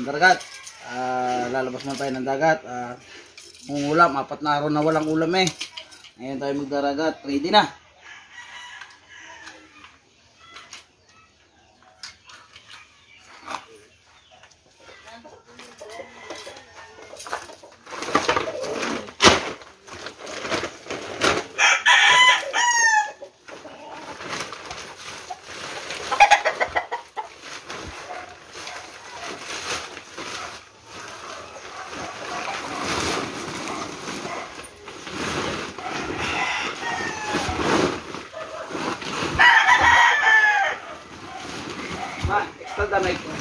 ng dagat. Lalabas man tayo ng dagat. Ulam, 4 na araw na walang ulam eh. Ngayon tayo magdaragat, ready na. Extra damay ko.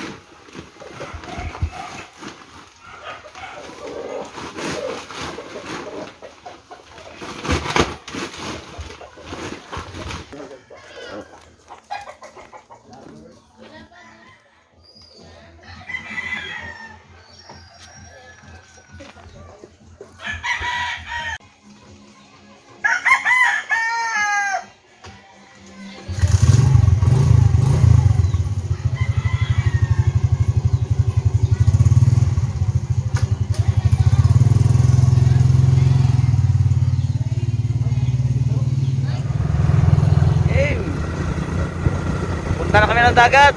Punta na kami ng dagat.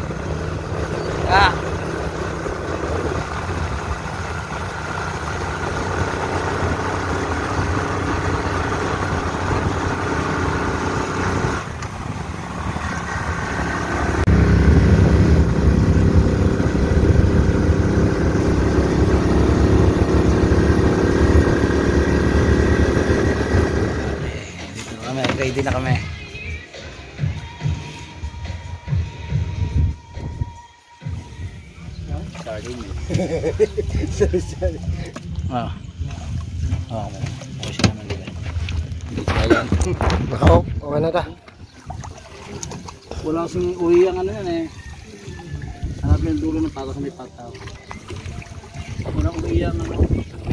Dito na kami, ready na kami. Sorry. Okay siya naman dito. Ayan. Bakaw, okay na ta. Wala kasing uwi ang ano yan eh. Hanap yung dulo ng pataw sa may pataw. Wala uwi ang ano.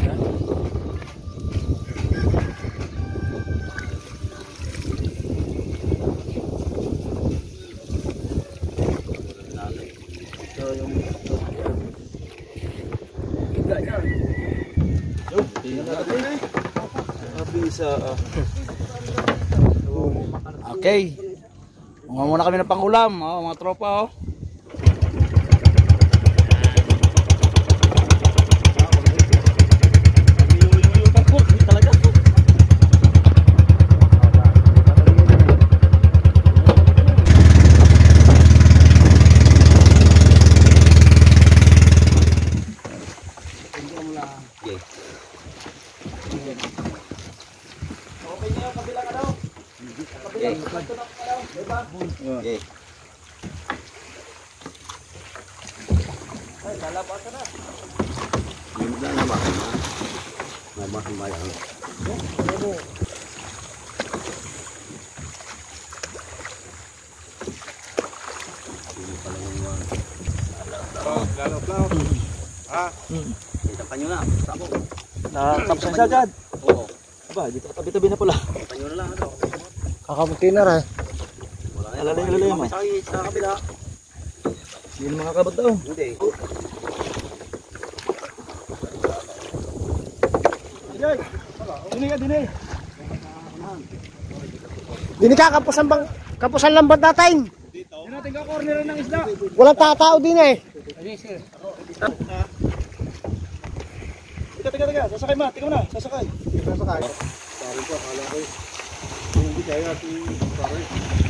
Ito yung okay. Mga muna kami ng pangulam, mga tropa oh. Okay. Ay, lalabasan na. Hindi na naman. Namahan ba yan? Hindi pala yung lalaw. Kita pa nyo na. Sabo. Nakapsan siya dyan. Oo. Aba, dito tabi-tabi na pala. Kita nyo na lang. Kakabuti na rin. Alalay mo. Sa kabila. Hindi mga kabot daw. Hindi. Dini ka, kapusan lang ba dating? Dito natin ka corner ng isda. Walang tatao din eh. Teka. Sasakay ma. Tingnan mo na. Sasakay. Sasakay. Parang ko, akala ko. Hindi kaya ati pare.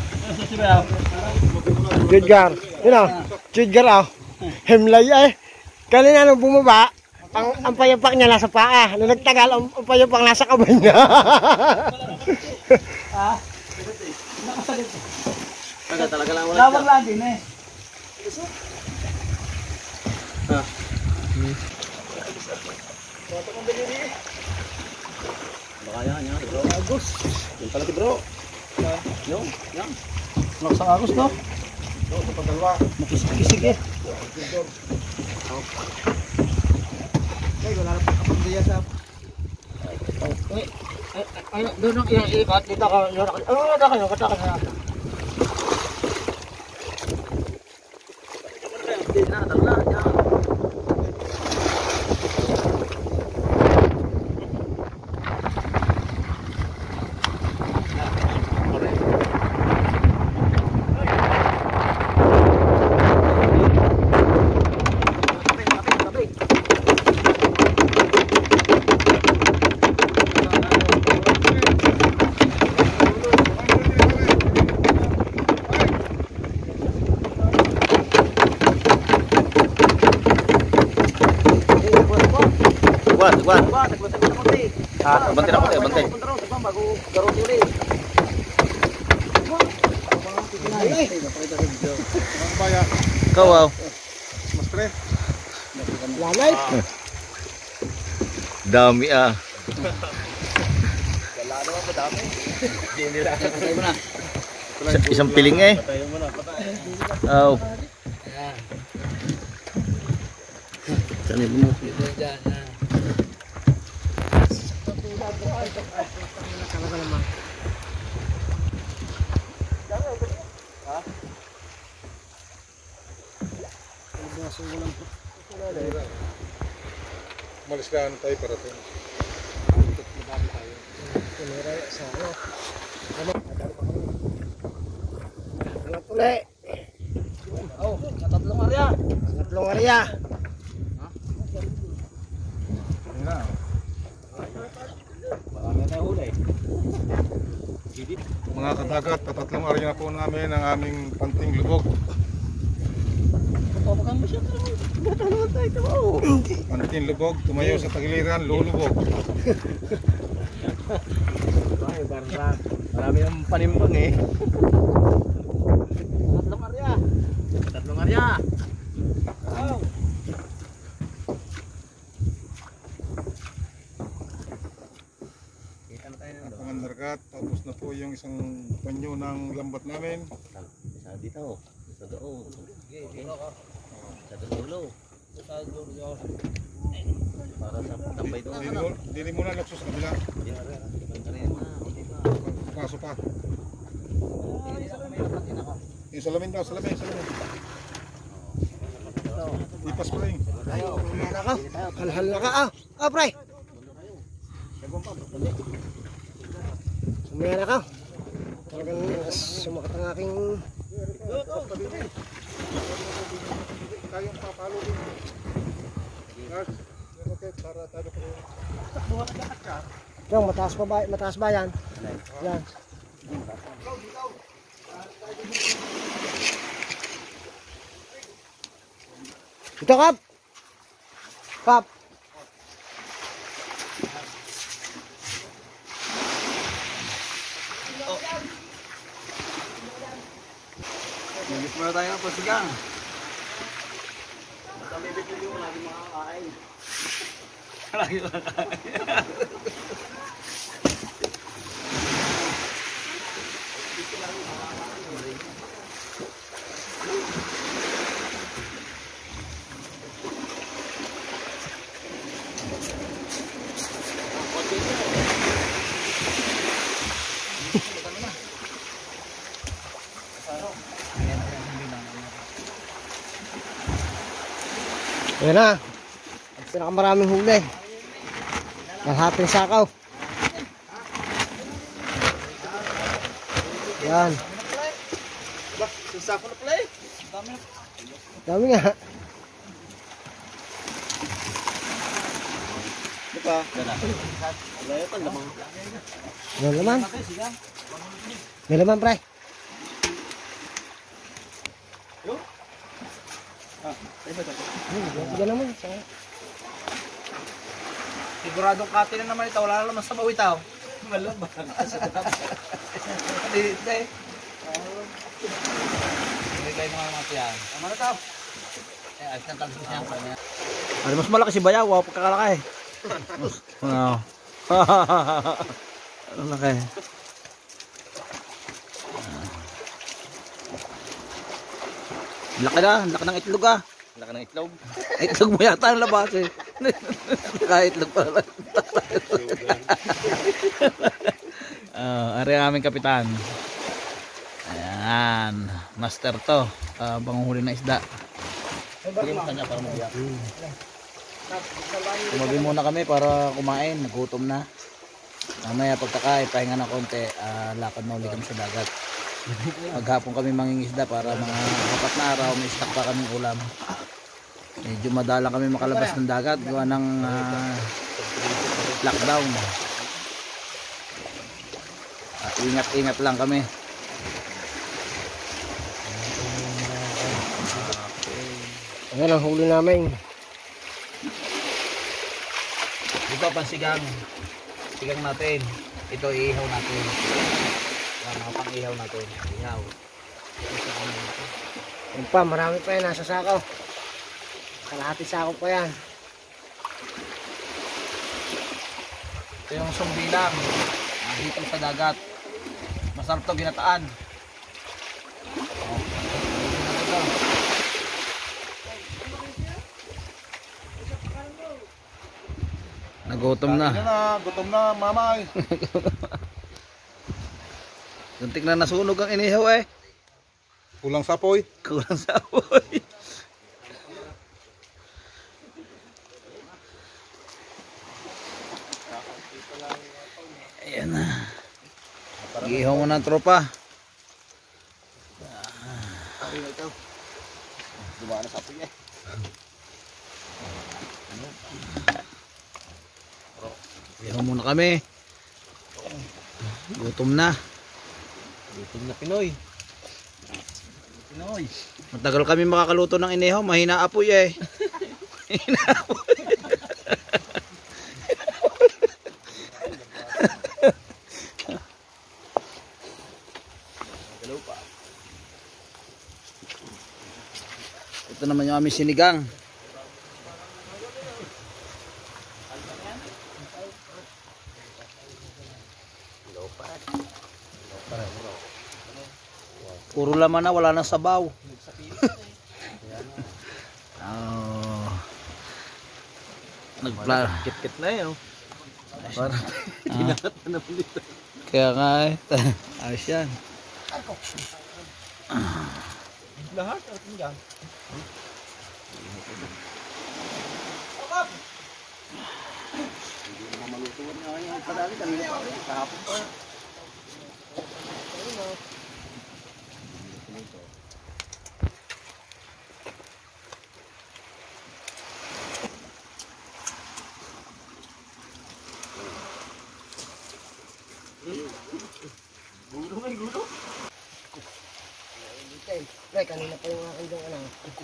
Chidgar. Yun o. Chidgar o. Hemlay eh. Kanina nung bumaba, ang payapak niya nasa paa. Nung nagtagal, ang payapak nasa kamay niya. Nakasalit. Talaga lang wala. Lawang lang din eh. Baka yan, bro. Agos. Yung pala bro. Yung, yan. Lakas ang agos no? Sa pagdalwa. Makisig eh. Ay, wala na kapag diya sa... Ay, doon ang iikot. Dito ka. Kata ka na. Hindi na, tala. ba? Ba, tagbantay na konti. Bantay na konti, bantay. Punta raw, tagba, bago garo sili. Ikaw, wow. Lalay. Dami ah. Patay mo na. Isang piling eh. Oh. Tanin mo. Malis ka tayo para ito. Anak uli. Oh, tatlong area. Tatlong area. Mga kadagat, patatlong area na po namin ang aming panting lubog. Panting lubog, tumayo sa tagiliran, lulubog. Marami ng panimbang eh. Tatlong area. Tatlong area. Mga kadagat, tapos na po yung isang panyo ng lambat namin. Sa dito. Sa doon. Sa dulo. Sa dulo. Para sa tambay doon. Dili muna lakso sa kabila. Paso pa. Yung salamin daw, salamin. Ipas pa rin. Meron ka. Halhal na ka. Pre. Meron ka. Talagang sumakat ang aking... Kayong papalo din. Guys, para tayo po. Yung mataas ba yan? Yan. Ito, Kap. Kap. Nagis muna tayo ng pasigang. Lagi makakain. Ayan na. Ang pinakamaraming huli. Kalhating sakaw. Yan. Sasako na pala eh. Dami nga. Di ba? Wala pa lamang. May laman. May laman, pre. Yan naman. Siguradong kati na naman ito. Wala na naman sa bawitaw. Wala ba? Dito eh. Hindi kayo mga matiyan. Tama na ito. Ayos na tansin siya pa niya. Ano mas malaki si Bayaw? Wow, pagkakalaki. Wow. Ano laki? Laki na. Laki ng itlog ah. Laki ng itlog. Itlog mo yata ang labas eh. Nakaitlog pa lang. Ari ang aming kapitan. Ayan. Master to. Panguhuli na isda. Tumabi muna kami para kumain. Nagutom na. Mamaya pagkakain, pahinga na konti. Lakad na uli kami sa dagat. Maghapon kami mangingisda para mga 4 na araw. May stock pa kaming ulam. Medyo madalang kami makalabas ng dagat gawa ng lockdown. Ingat-ingat lang kami. Ayan ang huli namin. Ito pansigang. Sigang natin. Ito iihaw natin. Yan, mga pang-ihaw natin. Ihaw. Yun pa, marami pa yan nasa sako. Kalahati sako pa yan. Ito yung sumbilang. Dito sa dagat. Masarap to ginataan. Nagutom na. Gutom na, mamay. Guntik na nasunog ang inihaw eh. Kulang sapoy. Kulang sa apoy. Ayan na. Ihaw mo ng tropa. Ihaw muna kami. Gutom na. Gutom na Pinoy. Pinoy. Matagal kami makakaluto ng inihaw, mahina apoy eh. Mahina apoy. Ito naman yung aming sinigang. Puro laman na, wala nang sabaw. Oh. Kit-kit na yun. Para tinata na po dito. Kaya nga eh. Ayos yan. Lahat, at yan. Pre, kanina pa yung aking dong ano.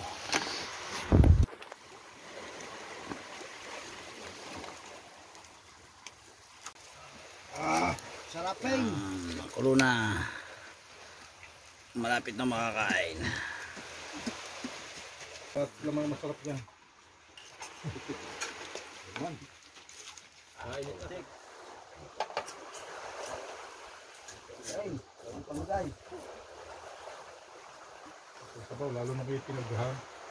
Sarapin! Kulo na. Malapit na makakain. At lamang masarap yan. Sabaw, lalo na kayo pinagdahan.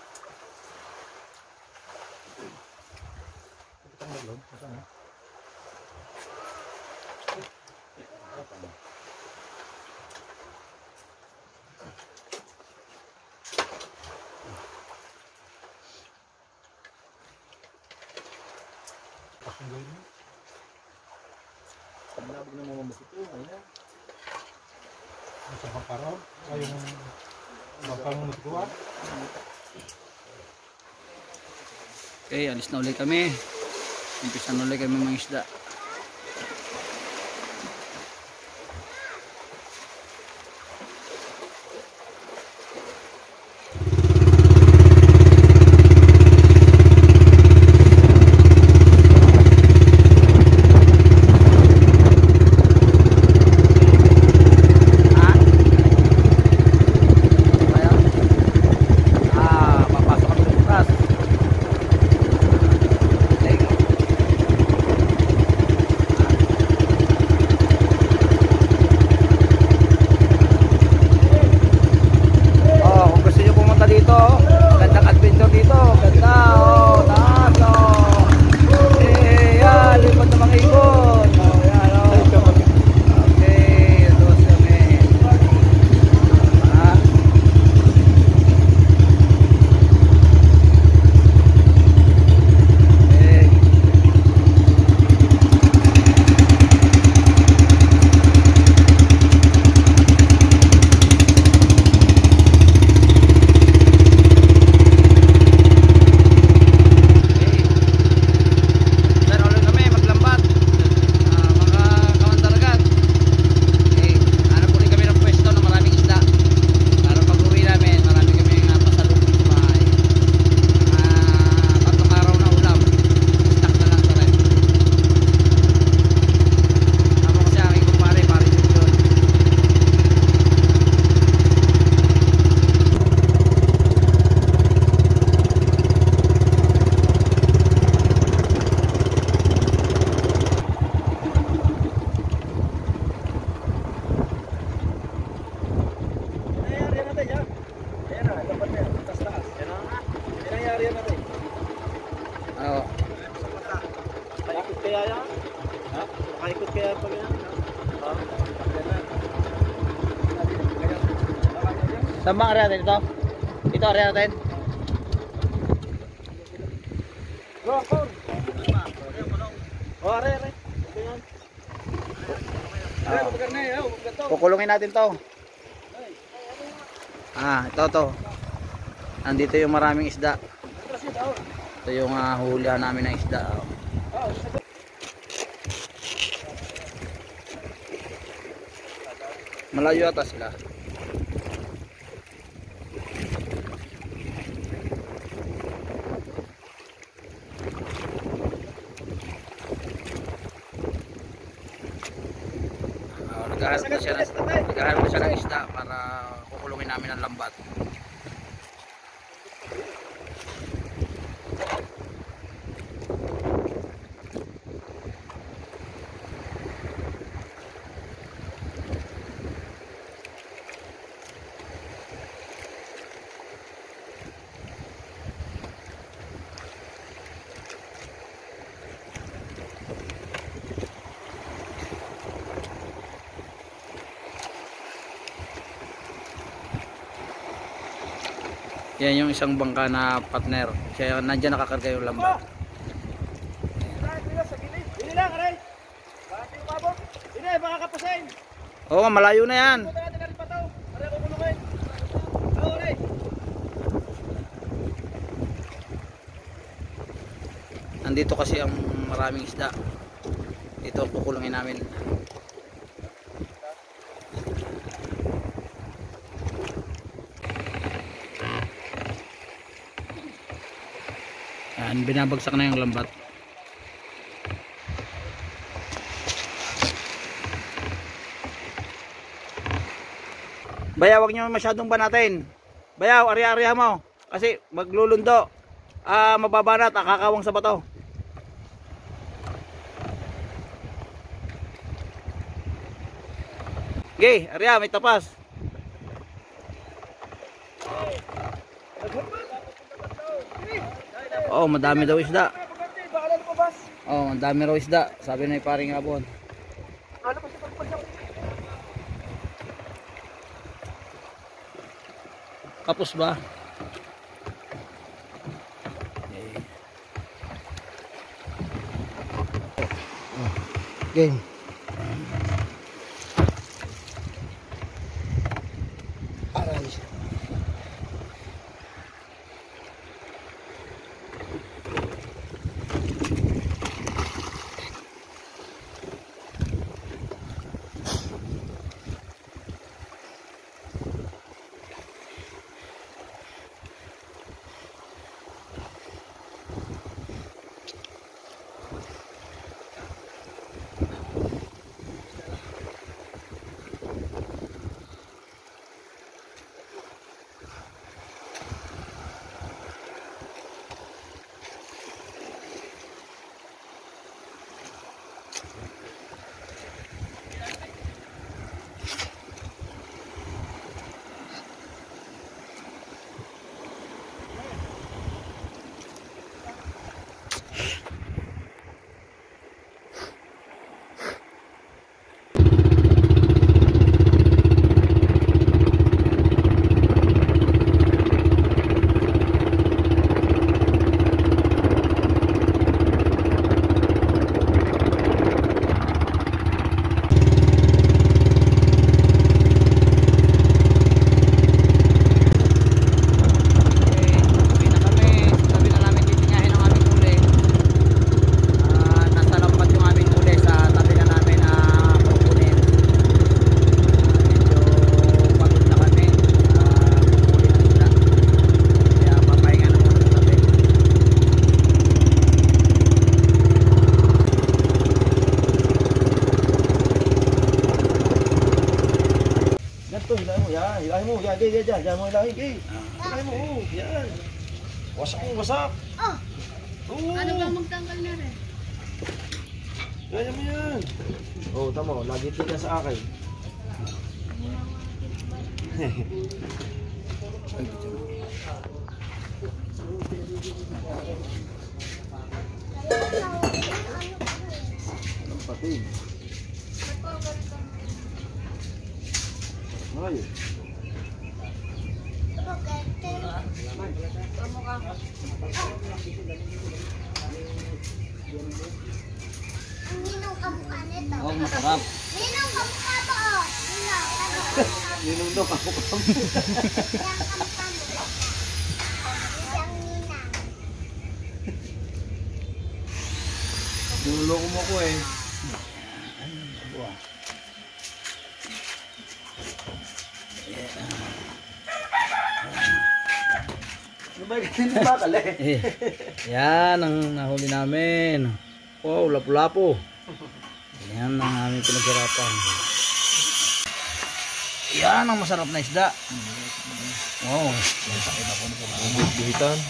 Ito ang maglon. Ito na. Pasang gawin mo. Nalabog na mamamok ito. Ayan. Sa pangkaraw. Ay, yung bakang natuwa. Okay, alis na ulit kami. Umpisa na ulit kami mga isda. Saan bang area natin ito? Ito area natin. Kukulungin natin to. Ito. Nandito yung maraming isda. Ito yung hulihan namin ng isda. Malayo ata sila. Naghahanap na siya ng isda para kukulungin namin ang lambat. Yan yung isang bangka na partner. Kaya nandiyan nakakarga yung lambat. Oo, malayo na yan. Nandito kasi ang maraming isda. Ito ang kukulungin namin. Yan, binabagsak na yung lambat. Bayaw, wag nyo masyadong banatin. Bayaw, ari-ariha mo. Kasi maglulundo. Mababanat, kakawang sa bato. Okay, ariha, may tapas. Oh, madami daw isda. Oh, madami raw isda. Sabi na yung paring Abon. Kapos ba? Game. Aray. Hilahin mo, yan, yan mo hilahin, hilahin mo, yan. Wasak mo, wasak. Ano ba magtanggal na rin? Yan mo yan. Oh, tama, lagi tingnan sa akin. Pati. Ay. Ninong kamukha nito. Oh, masarap. Ninong kamukha mo, oh. Ninong, ano, kamukha mo. Ninong daw kamukha mo. Yang kamukha mo. Yang ninang. Nuloko mo ko eh. Ano ba yung hindi bakal eh? Yan ang nahuli namin. Wow, lapu-lapu. Yan ang aming pinaghirapan. Yan ang masarap na isda. Wow. Bihitan.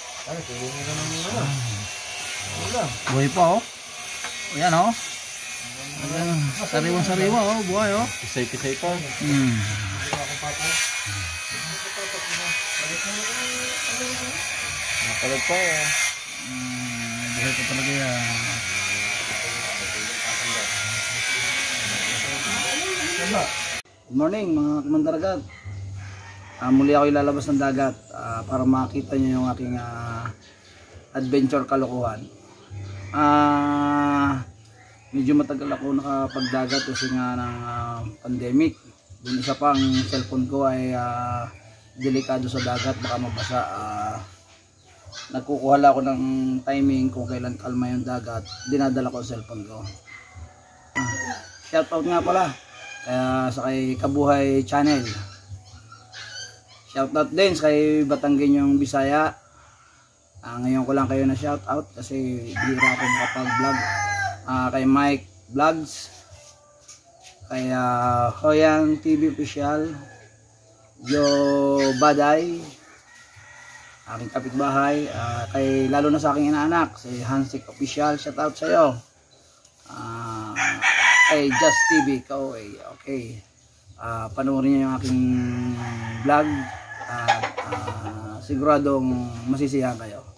Buhay pa oh. Yan oh. Sariwa-sariwa oh, buhay oh. Kisay-kisay pa. Nakalag pa eh. Buhay pa talaga yan. Good morning mga kamandaragat. Muli ako ilalabas ng dagat para makita nyo yung aking adventure kalokohan. Medyo matagal ako nakapagdagat kasi nga ng pandemic. Yung isa pang cellphone ko ay delikado sa dagat, baka mabasa. Nagkukuha ako ng timing kung kailan kalma yung dagat, dinadala ko ang cellphone ko. Shout out nga pala sa kay Kabuhay Channel. Shout out din sa kay Batanggenyong Bisaya. Ngayon ko lang kayo na shout out kasi bihira ako makapag-vlog. Kay Mike Vlogs, kay Hoyang TV Official, Joe Baday, aking kapitbahay, kay lalo na sa aking inaanak, si Hansik Official, shout out sa iyo. Kay Just TV, okay. Panoorin niyo yung aking vlog at siguradong masisiyahan kayo.